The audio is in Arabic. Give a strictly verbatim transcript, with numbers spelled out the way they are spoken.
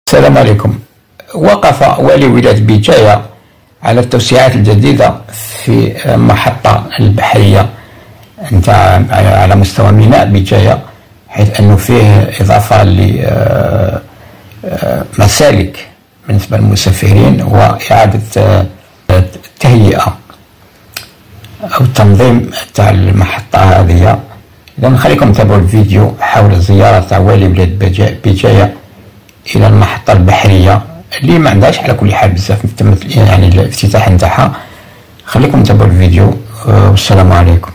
السلام عليكم. وقف والي ولاية بجاية على التوسعات الجديدة في المحطة البحرية نتاع على مستوى ميناء بجاية، حيث أنه فيه إضافة لمسالك بالنسبة للمسافرين وإعادة التهيئة أو التنظيم تاع المحطة هذه. إذا نخليكم تتابعوا الفيديو حول زيارة والي ولاية بجاية الى المحطة البحرية اللي ما عندهاش على كل حال بزاف يعني الافتتاح نتاعها. خليكم تتابعوا الفيديو والسلام عليكم.